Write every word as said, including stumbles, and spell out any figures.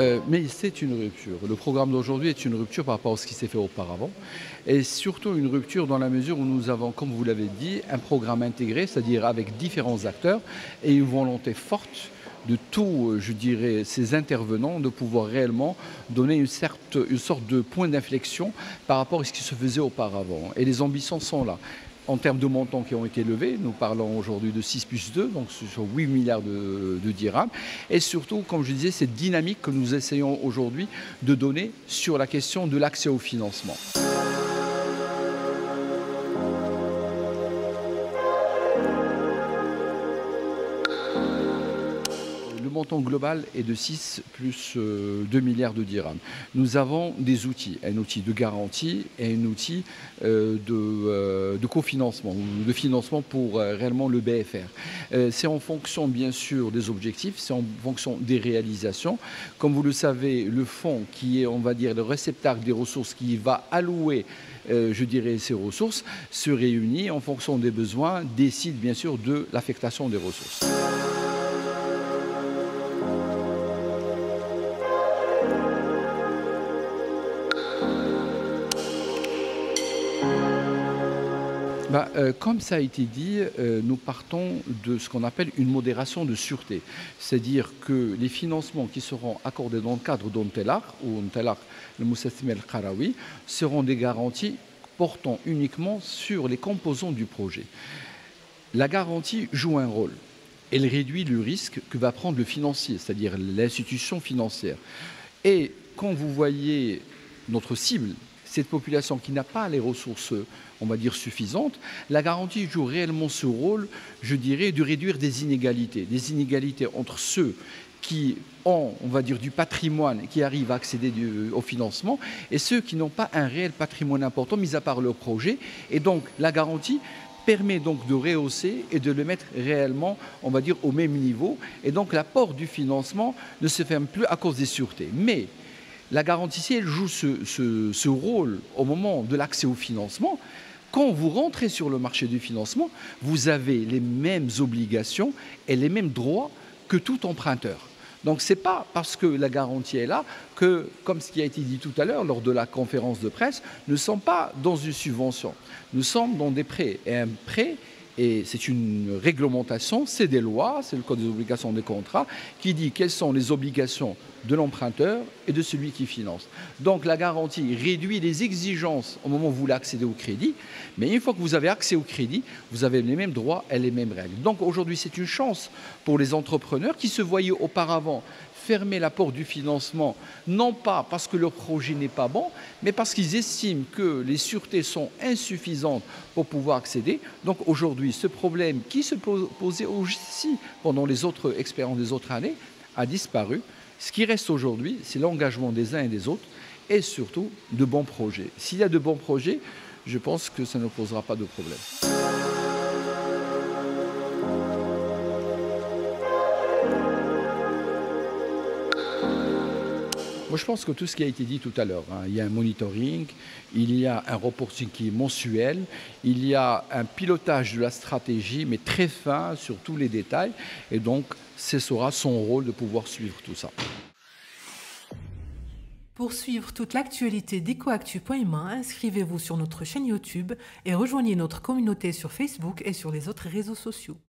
Euh, mais c'est une rupture. Le programme d'aujourd'hui est une rupture par rapport à ce qui s'est fait auparavant. Et surtout une rupture dans la mesure où nous avons, comme vous l'avez dit, un programme intégré, c'est-à-dire avec différents acteurs et une volonté forte de tous, je dirais, ces intervenants de pouvoir réellement donner une, certes, une sorte de point d'inflexion par rapport à ce qui se faisait auparavant. Et les ambitions sont là. En termes de montants qui ont été levés, nous parlons aujourd'hui de six plus deux, donc sur huit milliards de, de dirhams. Et surtout, comme je disais, cette dynamique que nous essayons aujourd'hui de donner sur la question de l'accès au financement. Le montant global est de six plus deux milliards de dirhams. Nous avons des outils, un outil de garantie et un outil euh, de, euh, de cofinancement, de financement pour euh, réellement le B F R. Euh, c'est en fonction bien sûr des objectifs, c'est en fonction des réalisations. Comme vous le savez, le fonds qui est, on va dire, le réceptacle des ressources qui va allouer Euh, je dirais, ces ressources, se réunit en fonction des besoins, décide bien sûr de l'affectation des ressources. Bah, euh, comme ça a été dit, euh, nous partons de ce qu'on appelle une modération de sûreté. C'est-à-dire que les financements qui seront accordés dans le cadre d'Ontelar, ou Ontelar, le Moussassime el-Kharawi, seront des garanties portant uniquement sur les composants du projet. La garantie joue un rôle. Elle réduit le risque que va prendre le financier, c'est-à-dire l'institution financière. Et quand vous voyez notre cible, cette population qui n'a pas les ressources, on va dire, suffisantes, la garantie joue réellement ce rôle, je dirais, de réduire des inégalités. Des inégalités entre ceux qui ont, on va dire, du patrimoine, qui arrivent à accéder du, au financement, et ceux qui n'ont pas un réel patrimoine important, mis à part leur projet. Et donc, la garantie permet donc de rehausser et de le mettre réellement, on va dire, au même niveau. Et donc, l'apport du financement ne se ferme plus à cause des sûretés. Mais la garantie, si elle joue ce, ce, ce rôle au moment de l'accès au financement, quand vous rentrez sur le marché du financement, vous avez les mêmes obligations et les mêmes droits que tout emprunteur. Donc ce n'est pas parce que la garantie est là que, comme ce qui a été dit tout à l'heure lors de la conférence de presse, nous ne sommes pas dans une subvention. Nous sommes dans des prêts. Et un prêt, et c'est une réglementation, c'est des lois, c'est le code des obligations des contrats, qui dit quelles sont les obligations de l'emprunteur et de celui qui finance. Donc la garantie réduit les exigences au moment où vous voulez accéder au crédit, mais une fois que vous avez accès au crédit, vous avez les mêmes droits et les mêmes règles. Donc aujourd'hui, c'est une chance pour les entrepreneurs qui se voyaient auparavant fermer la porte du financement, non pas parce que leur projet n'est pas bon, mais parce qu'ils estiment que les sûretés sont insuffisantes pour pouvoir accéder. Donc aujourd'hui, ce problème qui se posait aussi pendant les autres expériences des autres années a disparu. Ce qui reste aujourd'hui, c'est l'engagement des uns et des autres et surtout de bons projets. S'il y a de bons projets, je pense que ça ne posera pas de problème. Moi, je pense que tout ce qui a été dit tout à l'heure, hein, il y a un monitoring, il y a un reporting qui est mensuel, il y a un pilotage de la stratégie, mais très fin sur tous les détails, et donc ce sera son rôle de pouvoir suivre tout ça. Pour suivre toute l'actualité d'Ecoactu point M A, inscrivez-vous sur notre chaîne YouTube et rejoignez notre communauté sur Facebook et sur les autres réseaux sociaux.